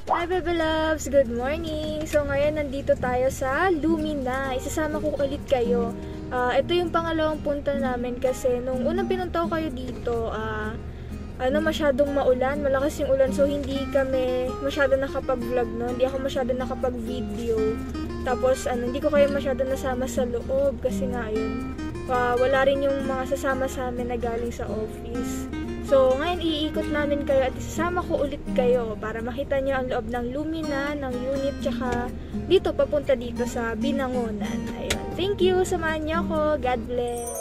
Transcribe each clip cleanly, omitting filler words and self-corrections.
Hi Bebe Loves! Good morning! So ngayon nandito tayo sa Lumina. Isasama ko ulit kayo. Ito yung pangalawang punta namin kasi nung unang pinunta ko kayo dito, masyadong maulan, malakas yung ulan, so hindi kami masyado nakapag-vlog, no? Hindi ako masyado nakapag-video. Tapos hindi ko kayo masyado nasama sa loob kasi nga yun. Wala rin yung mga sasama sa amin na galing sa office. So, ngayon iikot namin kayo at isasama ko ulit kayo para makita nyo ang loob ng Lumina, ng unit, tsaka dito, papunta dito sa Binangonan. Ayun. Thank you! Samahan nyo ako. God bless!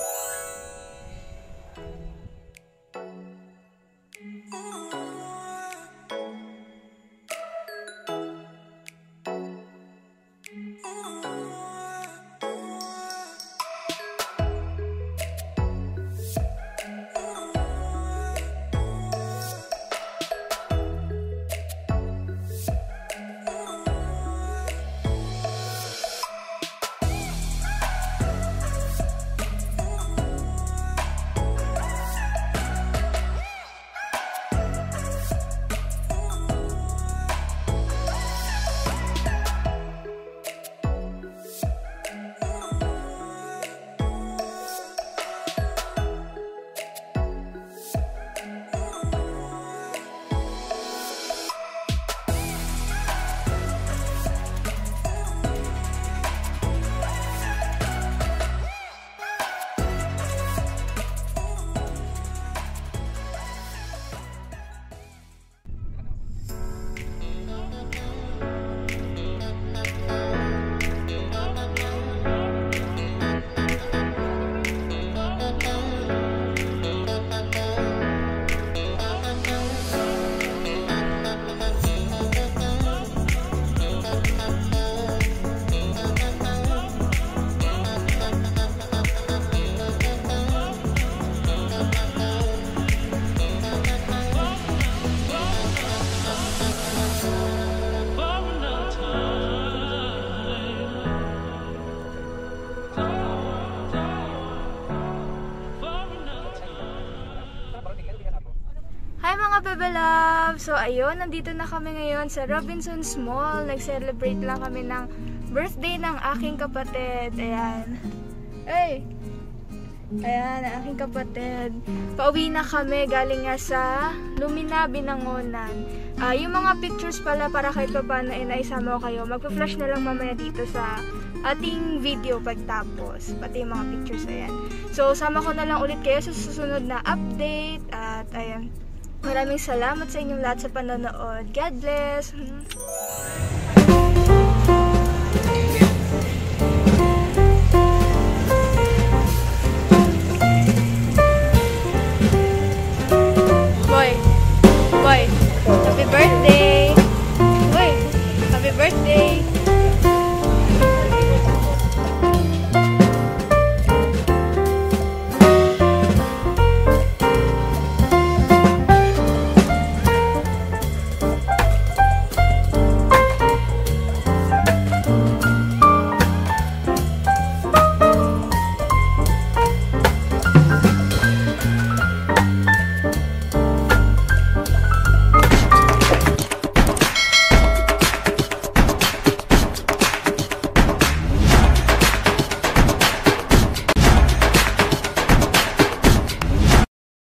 Hi mga Bebe Love! So ayun, nandito na kami ngayon sa Robinsons Mall. Nag-celebrate lang kami ng birthday ng aking kapatid. Ayan. Hey! Ayan, ang aking kapatid. Pauwi na kami, galing nga sa Lumina, Binangonan. Yung mga pictures pala para kahit pa paano naisama ko kayo. Magpa-flash na lang mamaya dito sa ating video pagtapos. Pati yung mga pictures, ayan. So, sama ko na lang ulit kayo sa susunod na update. At ayan. Maraming salamat sa inyong lahat sa panonood. God bless!